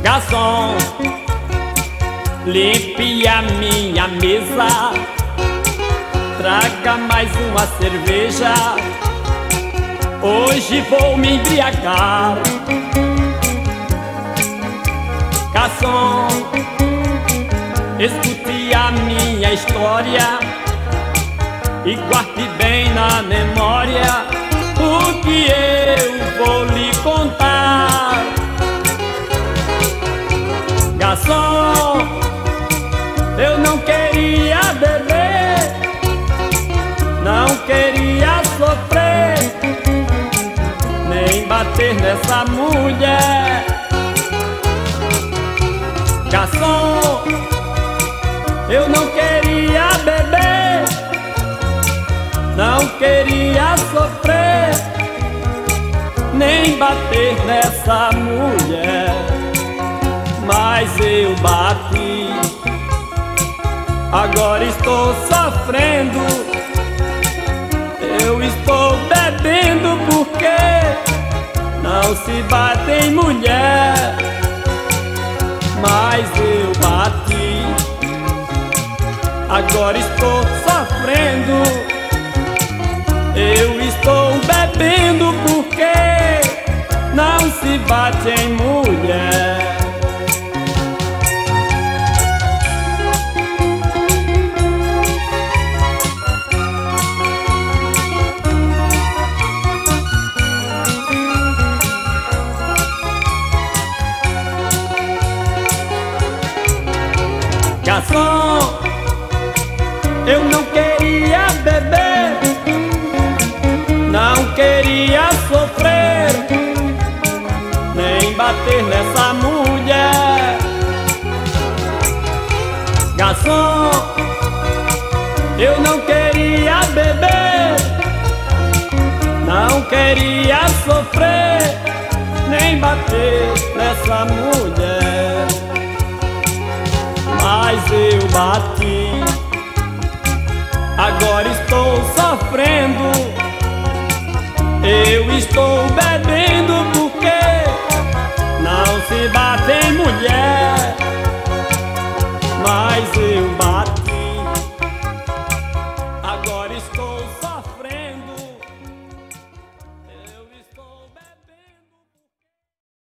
Garçom, limpe a minha mesa, traga mais uma cerveja, hoje vou me embriagar. Garçom, escute a minha história e guarde bem na memória o que eu vou lhe contar. Garçom, eu não queria beber, não queria sofrer, nem bater nessa mulher. Garçom, eu não queria beber, não queria sofrer, nem bater nessa mulher. Mas eu bati, agora estou sofrendo. Eu estou bebendo porque não se bate em mulher. Mas eu bati, agora estou sofrendo. Eu estou bebendo porque não se bate em mulher. Garçom, eu não queria beber, não queria sofrer, nem bater nessa mulher. Garçom, eu não queria beber, não queria sofrer, nem bater nessa mulher. Mas eu bati, agora estou sofrendo. Eu estou bebendo